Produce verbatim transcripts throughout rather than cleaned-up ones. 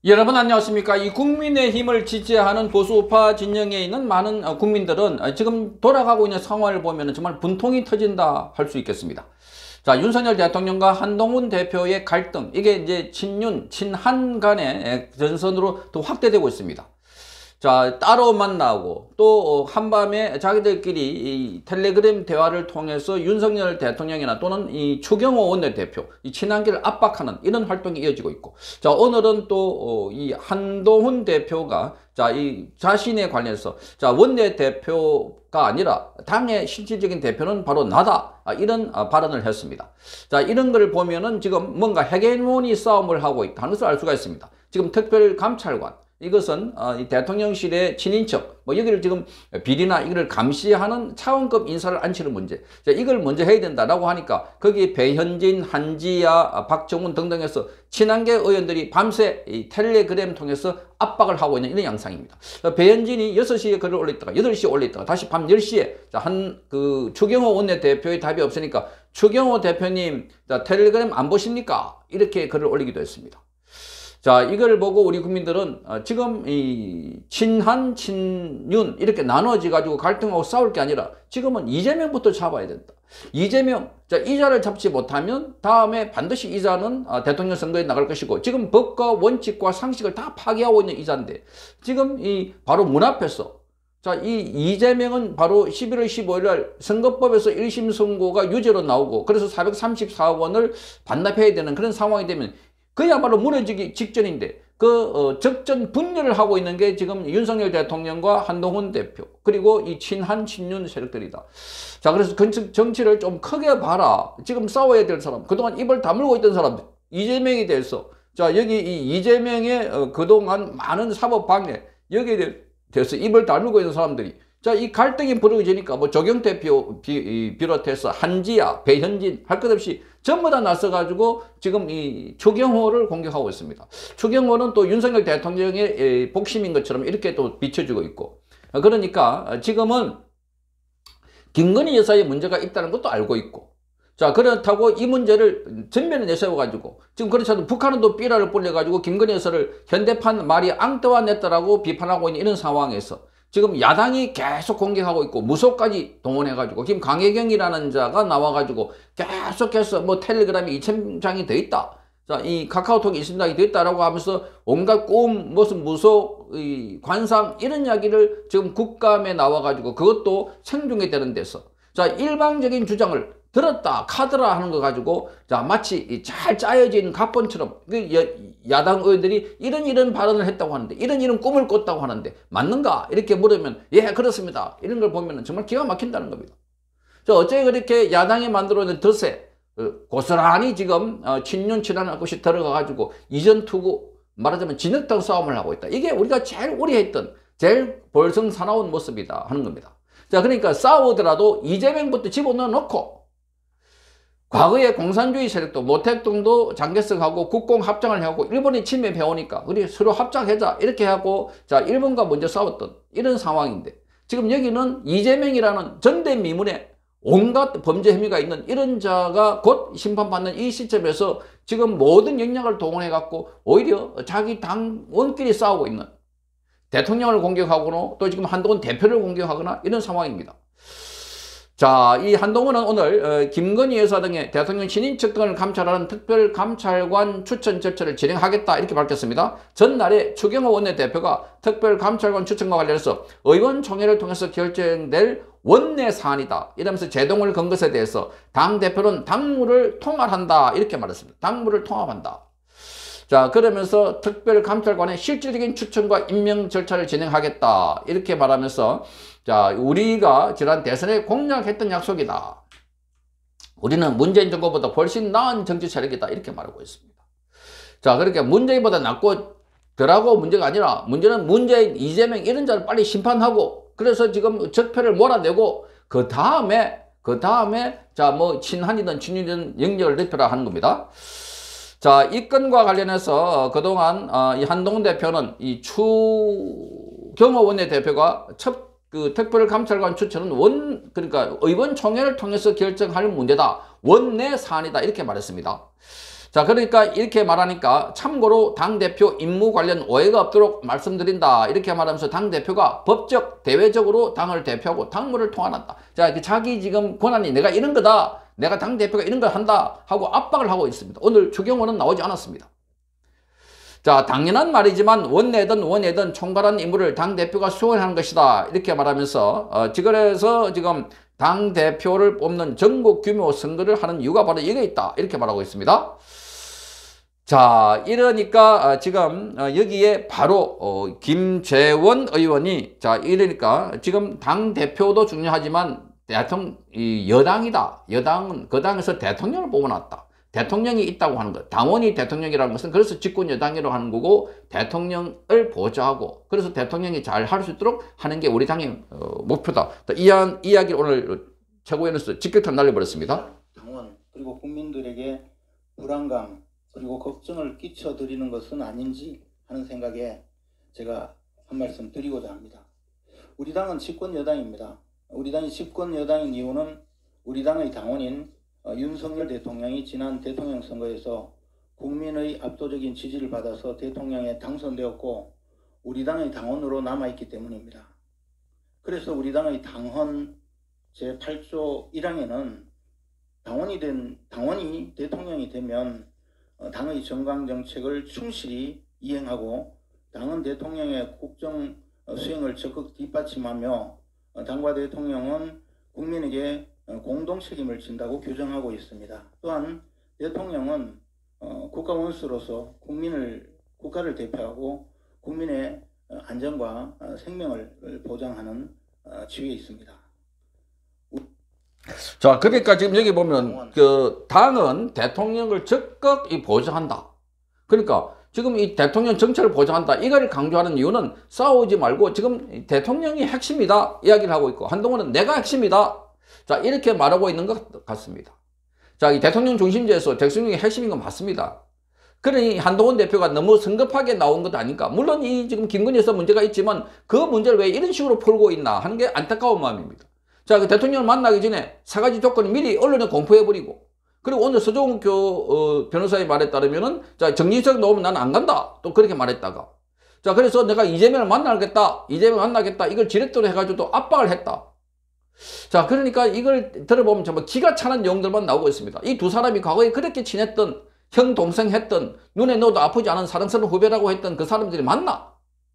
여러분 안녕하십니까. 이 국민의힘을 지지하는 보수우파 진영에 있는 많은 국민들은 지금 돌아가고 있는 상황을 보면 정말 분통이 터진다 할 수 있겠습니다. 자, 윤석열 대통령과 한동훈 대표의 갈등, 이게 이제 친윤, 친한 간의 전선으로 더 확대되고 있습니다. 자, 따로 만나고 또 한밤에 자기들끼리 이 텔레그램 대화를 통해서 윤석열 대통령이나 또는 이 추경호 원내대표, 이 친한계를 압박하는 이런 활동이 이어지고 있고, 자, 오늘은 또 이 한동훈 대표가 자, 이 자신에 관련해서 자, 원내대표가 아니라 당의 실질적인 대표는 바로 나다, 이런 발언을 했습니다. 자, 이런 걸 보면은 지금 뭔가 헤게모니 싸움을 하고 있다는 것을 알 수가 있습니다. 지금 특별감찰관, 이것은 어, 이 대통령실의 친인척, 뭐 여기를 지금 비리나 이걸 감시하는 차원급 인사를 앉히는 문제, 자, 이걸 먼저 해야 된다라고 하니까 거기 배현진, 한지아, 박정훈 등등해서 친한계 의원들이 밤새 이 텔레그램 통해서 압박을 하고 있는 이런 양상입니다. 배현진이 여섯 시에 글을 올렸다가 여덟 시에 올렸다가 다시 밤 열 시에 한 그 추경호 원내대표의 답이 없으니까 추경호 대표님, 자, 텔레그램 안 보십니까? 이렇게 글을 올리기도 했습니다. 자, 이걸 보고 우리 국민들은 지금 이 친한, 친윤 이렇게 나눠져 가지고 갈등하고 싸울 게 아니라 지금은 이재명부터 잡아야 된다. 이재명, 자, 이자를 잡지 못하면 다음에 반드시 이자는 대통령 선거에 나갈 것이고, 지금 법과 원칙과 상식을 다 파괴하고 있는 이자인데 지금 이 바로 문 앞에서, 자, 이 이재명은 바로 십일월 십오일 날 선거법에서 일 심 선고가 유죄로 나오고 그래서 사백삼십사억 원을 반납해야 되는 그런 상황이 되면 그야말로 무너지기 직전인데 그 어, 적전 분열을 하고 있는 게 지금 윤석열 대통령과 한동훈 대표, 그리고 이 친한 친윤 세력들이다. 자, 그래서 정치를 좀 크게 봐라. 지금 싸워야 될 사람, 그동안 입을 다물고 있던 사람, 이재명에 대해서, 자, 여기 이 이재명의 어, 그동안 많은 사법 방해, 여기에 대해서 입을 다물고 있는 사람들이, 자, 이 갈등이 벌어지니까 뭐 조경태 비, 비롯해서 한지아, 배현진 할 것 없이 전부 다 나서가지고 지금 이 추경호를 공격하고 있습니다. 추경호는 또 윤석열 대통령의 복심인 것처럼 이렇게 또 비춰주고 있고, 그러니까 지금은 김건희 여사의 문제가 있다는 것도 알고 있고, 자, 그렇다고 이 문제를 전면에 내세워가지고 지금 그렇지 않아도 북한은 또 삐라를 뿌려가지고 김건희 여사를 현대판 말이 앙뜨와 냈다라고 비판하고 있는 이런 상황에서 지금 야당이 계속 공격하고 있고 무소까지 동원해가지고 지금 강혜경이라는 자가 나와가지고 계속해서 뭐 텔레그램이 이천 장이 더 있다, 자, 이 카카오톡이 이천 장이 더 있다라고 하면서 온갖 꼬움, 무슨 무소, 이 관상 이런 이야기를 지금 국감에 나와가지고 그것도 생중계되는 데서, 자, 일방적인 주장을 들었다 카더라 하는 거 가지고, 자, 마치 잘 짜여진 각본처럼 그 야당 의원들이 이런 이런 발언을 했다고 하는데, 이런 이런 꿈을 꿨다고 하는데 맞는가 이렇게 물으면 예, 그렇습니다, 이런 걸 보면 정말 기가 막힌다는 겁니다. 자, 어째 그렇게 야당이 만들어낸 덫에 고스란히 지금 친윤 친한 것이 들어가 가지고 이전 투구, 말하자면 진흙탕 싸움을 하고 있다. 이게 우리가 제일 우려했던, 제일 볼성사나운 모습이다 하는 겁니다. 자, 그러니까 싸우더라도 이재명부터 집어넣어 놓고, 과거에 공산주의 세력도 모택동도 장개석하고 국공합장을 하고 일본이 침입해오니까 우리 서로 합작하자 이렇게 하고, 자, 일본과 먼저 싸웠던 이런 상황인데 지금 여기는 이재명이라는 전대미문에 온갖 범죄 혐의가 있는 이런 자가 곧 심판받는 이 시점에서 지금 모든 역량을 동원해 갖고 오히려 자기 당원끼리 싸우고 있는, 대통령을 공격하거나 또 지금 한동훈 대표를 공격하거나 이런 상황입니다. 자, 이 한동훈은 오늘 어, 김건희 여사 등의 대통령 친인척 등을 감찰하는 특별감찰관 추천 절차를 진행하겠다 이렇게 밝혔습니다. 전날에 추경호 원내대표가 특별감찰관 추천과 관련해서 의원총회를 통해서 결정될 원내 사안이다 이러면서 제동을 건 것에 대해서 당대표는 당무를 통합한다 이렇게 말했습니다. 당무를 통합한다. 자, 그러면서 특별감찰관의 실질적인 추천과 임명 절차를 진행하겠다 이렇게 말하면서, 자, 우리가 지난 대선에 공약했던 약속이다. 우리는 문재인 정부보다 훨씬 나은 정치 세력이다 이렇게 말하고 있습니다. 자, 그러니까 문재인보다 낫고 덜하고 문제가 아니라 문제는 문재인, 이재명 이런 자를 빨리 심판하고, 그래서 지금 적폐를 몰아내고 그 다음에 그 다음에 자, 뭐 친한이든 친윤이든 영역을 넓혀라 하는 겁니다. 자, 이 건과 관련해서 그동안 이 한동훈 대표는 이 추경호 원내대표가 첫 그 특별감찰관 추천은 원, 그러니까 의원총회를 통해서 결정할 문제다, 원내 사안이다 이렇게 말했습니다. 자, 그러니까 이렇게 말하니까 참고로 당대표 임무 관련 오해가 없도록 말씀드린다. 이렇게 말하면서 당대표가 법적, 대외적으로 당을 대표하고 당무를 통한다. 자, 자기 지금 권한이 내가 이런 거다. 내가 당대표가 이런 걸 한다. 하고 압박을 하고 있습니다. 오늘 추경호는 나오지 않았습니다. 자, 당연한 말이지만 원내든 원외든 총괄한 임무를 당대표가 수행하는 것이다. 이렇게 말하면서 어, 그래서 지금 당대표를 뽑는 전국 규모 선거를 하는 이유가 바로 이게 있다. 이렇게 말하고 있습니다. 자, 이러니까 어, 지금 어, 여기에 바로 어, 김재원 의원이 자, 이러니까 지금 당대표도 중요하지만 대통령, 이 여당이다. 여당은 그 당에서 대통령을 뽑아놨다. 대통령이 있다고 하는 것. 당원이 대통령이라는 것은 그래서 집권 여당이라고 하는 거고 대통령을 보좌하고 그래서 대통령이 잘 할 수 있도록 하는 게 우리 당의 어, 목표다. 이 이야기를 오늘 최고위원회에서 직격탄 날려버렸습니다. 당원 그리고 국민들에게 불안감 그리고 걱정을 끼쳐드리는 것은 아닌지 하는 생각에 제가 한 말씀 드리고자 합니다. 우리 당은 집권 여당입니다. 우리 당이 집권 여당인 이유는 우리 당의 당원인 어, 윤석열 대통령이 지난 대통령 선거에서 국민의 압도적인 지지를 받아서 대통령에 당선되었고 우리 당의 당원으로 남아있기 때문입니다. 그래서 우리 당의 당헌 제팔 조 일 항에는 당원이 된 당원이 대통령이 되면 어, 당의 정강정책을 충실히 이행하고 당은 대통령의 국정 어, 수행을 적극 뒷받침하며 어, 당과 대통령은 국민에게 공동 책임을 진다고 규정하고 있습니다. 또한 대통령은 어, 국가 원수로서 국민을 국가를 대표하고 국민의 안전과 생명을 보장하는 어, 지위에 있습니다. 자, 그러니까 지금 여기 보면 그 당은 대통령을 적극 보장한다. 그러니까 지금 이 대통령 정책을 보장한다. 이걸 강조하는 이유는 싸우지 말고 지금 대통령이 핵심이다 이야기를 하고 있고 한동훈은 내가 핵심이다. 자, 이렇게 말하고 있는 것 같습니다. 자, 이 대통령 중심제에서 대통령이 핵심인 건 맞습니다. 그러니 한동훈 대표가 너무 성급하게 나온 것 아닌가. 물론 이 지금 김건희에서 문제가 있지만 그 문제를 왜 이런 식으로 풀고 있나 하는 게 안타까운 마음입니다. 자, 그 대통령을 만나기 전에 세 가지 조건을 미리 언론에 공포해버리고 그리고 오늘 서종교 어, 변호사의 말에 따르면은 자, 정진석 나오면 나는 안 간다. 또 그렇게 말했다가 자, 그래서 내가 이재명을 만나겠다. 이재명 만나겠다. 이걸 지렛대로 해가지고 또 압박을 했다. 자, 그러니까 이걸 들어보면 정말 기가 차는 내용들만 나오고 있습니다. 이 두 사람이 과거에 그렇게 친했던 형, 동생 했던 눈에 넣어도 아프지 않은 사랑스러운 후배라고 했던 그 사람들이 맞나?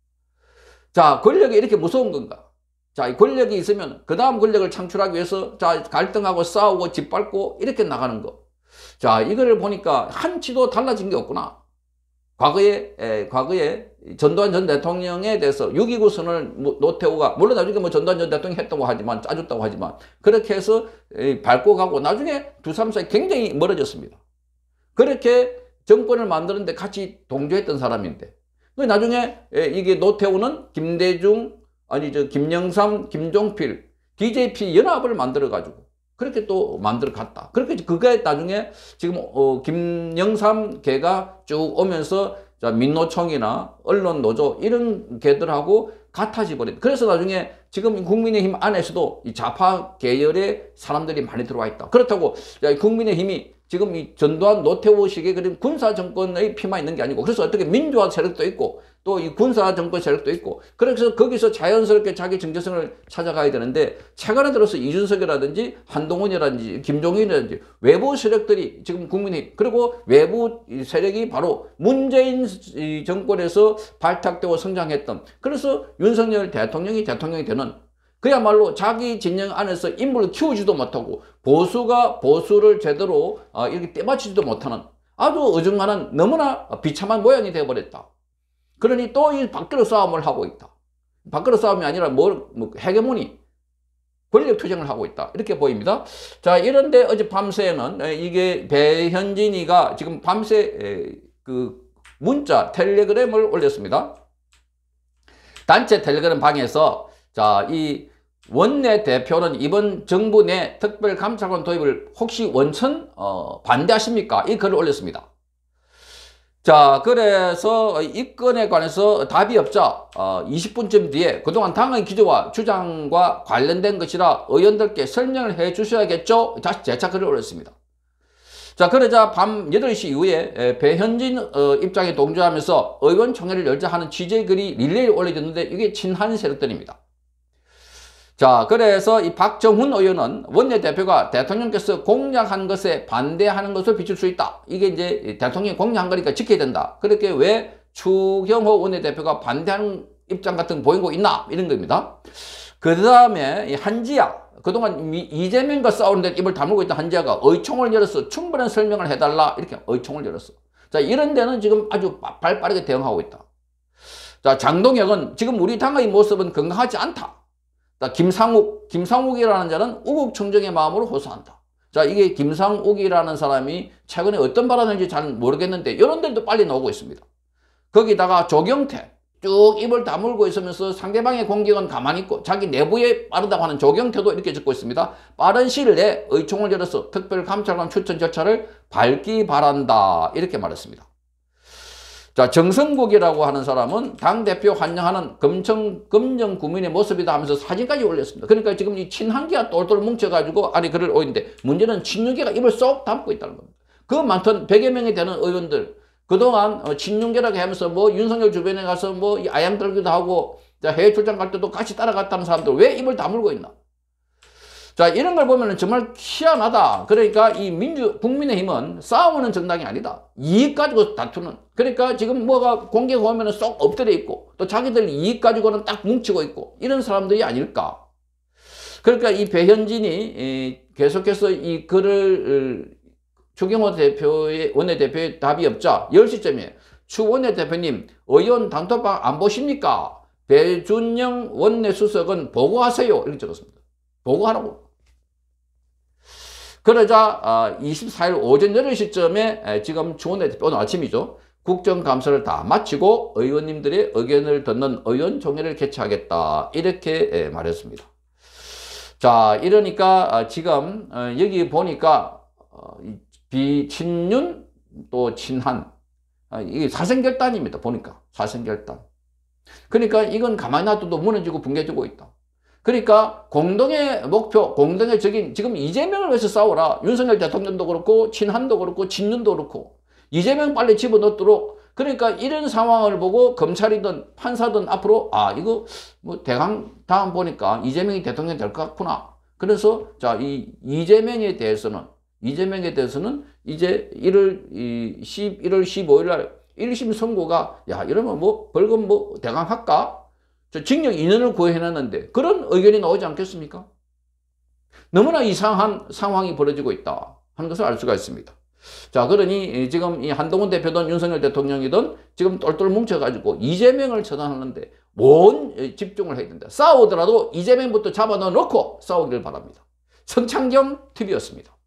자, 권력이 이렇게 무서운 건가? 자, 이 권력이 있으면 그 다음 권력을 창출하기 위해서 자, 갈등하고 싸우고 짓밟고 이렇게 나가는 거. 자, 이거를 보니까 한치도 달라진 게 없구나. 과거에, 에, 과거에 전두환 전 대통령에 대해서 육이구 선언을 노태우가, 물론 나중에 뭐 전두환 전 대통령이 했다고 하지만, 짜줬다고 하지만, 그렇게 해서 에, 밟고 가고, 나중에 두 사람 사이 굉장히 멀어졌습니다. 그렇게 정권을 만드는데 같이 동조했던 사람인데, 나중에 에, 이게 노태우는 김대중, 아니, 저, 김영삼, 김종필, 디제이피 연합을 만들어가지고, 그렇게 또 만들어 갔다. 그렇게 그게 나중에 지금 어, 김영삼 개가 쭉 오면서 자, 민노총이나 언론노조 이런 개들하고 같아져 버린. 그래서 나중에 지금 국민의힘 안에서도 이 좌파 계열의 사람들이 많이 들어와 있다. 그렇다고 국민의힘이 지금 이 전두환 노태우식의 그런 군사 정권의 피만 있는 게 아니고 그래서 어떻게 민주화 세력도 있고 또 이 군사 정권 세력도 있고 그래서 거기서 자연스럽게 자기 정체성을 찾아가야 되는데 최근에 들어서 이준석이라든지 한동훈이라든지 김종인이라든지 외부 세력들이 지금 국민의힘 그리고 외부 세력이 바로 문재인 정권에서 발탁되고 성장했던 그래서 윤석열 대통령이 대통령이 되는 그야말로 자기 진영 안에서 인물을 키우지도 못하고 보수가 보수를 제대로 이렇게 떼맞추지도 못하는 아주 어중간한 너무나 비참한 모양이 되어버렸다. 그러니 또 이 밖으로 싸움을 하고 있다. 밖으로 싸움이 아니라 뭐, 뭐 헤게모니, 권력 투쟁을 하고 있다. 이렇게 보입니다. 자, 이런데 어제 밤새는 이게 배현진이가 지금 밤새 그 문자 텔레그램을 올렸습니다. 단체 텔레그램 방에서 자, 이 원내 대표는 이번 정부 내 특별감찰관 도입을 혹시 원천 어, 반대하십니까? 이 글을 올렸습니다. 자, 그래서 이 건에 관해서 답이 없자 어, 이십 분쯤 뒤에 그동안 당의 기조와 주장과 관련된 것이라 의원들께 설명을 해 주셔야겠죠? 다시 재차 글을 올렸습니다. 자, 그러자 밤 여덟 시 이후에 에, 배현진 어, 입장에 동조하면서 의원총회를 열자 하는 취재 글이 릴레이에 올려졌는데 이게 친한 세력들입니다. 자, 그래서 이 박정훈 의원은 원내대표가 대통령께서 공약한 것에 반대하는 것을 비출 수 있다. 이게 이제 대통령이 공약한 거니까 지켜야 된다. 그렇게 왜 추경호 원내대표가 반대하는 입장 같은 거 보이고 있나? 이런 겁니다. 그 다음에 한지아. 그동안 이재명과 싸우는데 입을 다물고 있던 한지아가 의총을 열어서 충분한 설명을 해달라. 이렇게 의총을 열었어. 자, 이런 데는 지금 아주 발빠르게 대응하고 있다. 자, 장동혁은 지금 우리 당의 모습은 건강하지 않다. 김상욱, 김상욱이라는 자는 우국청정의 마음으로 호소한다. 자, 이게 김상욱이라는 사람이 최근에 어떤 발언을 잘 모르겠는데 이런 데도 빨리 나오고 있습니다. 거기다가 조경태, 쭉 입을 다물고 있으면서 상대방의 공격은 가만히 있고 자기 내부에 빠르다고 하는 조경태도 이렇게 적고 있습니다. 빠른 시일 내에 의총을 열어서 특별감찰관 추천 절차를 밟기 바란다. 이렇게 말했습니다. 자, 정성국이라고 하는 사람은 당대표 환영하는 금청, 금정 구민의 모습이다 하면서 사진까지 올렸습니다. 그러니까 지금 이 친한계가 똘똘 뭉쳐가지고 아니 글을 올리는데 문제는 친윤계가 입을 쏙 담고 있다는 겁니다. 그 많던 백여 명이 되는 의원들 그동안 친윤계라고 하면서 뭐 윤석열 주변에 가서 뭐 아양 떨기도 하고 해외 출장 갈 때도 같이 따라갔다는 사람들 왜 입을 다물고 있나? 자, 이런 걸 보면 정말 희한하다. 그러니까 이 민주, 국민의힘은 싸우는 정당이 아니다. 이익 가지고 다투는. 그러니까 지금 뭐가 공개가 오면 쏙 엎드려 있고 또 자기들 이익 가지고는 딱 뭉치고 있고 이런 사람들이 아닐까. 그러니까 이 배현진이 계속해서 이 글을 추경호 대표의, 원내대표의 답이 없자 열 시쯤에 추 원내대표님 의원 단톡방 안 보십니까? 배준영 원내수석은 보고하세요. 이렇게 적었습니다. 보고하라고. 그러자 이십사 일 오전 여덟 시쯤에 지금 추 원내대표 오늘 아침이죠. 국정감사를 다 마치고 의원님들의 의견을 듣는 의원총회를 개최하겠다. 이렇게 말했습니다. 자, 이러니까 지금 여기 보니까 비친윤 또 친한 이게 사생결단입니다. 보니까 사생결단. 그러니까 이건 가만히 놔둬도 무너지고 붕괴되고 있다. 그러니까 공동의 목표, 공동의 적인 지금 이재명을 위해서 싸우라. 윤석열 대통령도 그렇고 친한도 그렇고 친윤도 그렇고 이재명 빨리 집어넣도록. 그러니까 이런 상황을 보고 검찰이든 판사든 앞으로 아 이거 뭐 대강 다음 보니까 이재명이 대통령이 될 것 같구나. 그래서 자, 이 이재명에 대해서는 이재명에 대해서는 이제 일월 십오일 날 일 심 선고가 야 이러면 뭐 벌금 뭐 대강 할까? 저 징역 이 년을 구해놨는데 그런 의견이 나오지 않겠습니까? 너무나 이상한 상황이 벌어지고 있다 하는 것을 알 수가 있습니다. 자, 그러니 지금 이 한동훈 대표든 윤석열 대통령이든 지금 똘똘 뭉쳐가지고 이재명을 처단하는데 뭔 집중을 해야 된다. 싸우더라도 이재명부터 잡아넣어 놓고 싸우기를 바랍니다. 성창경 티비였습니다.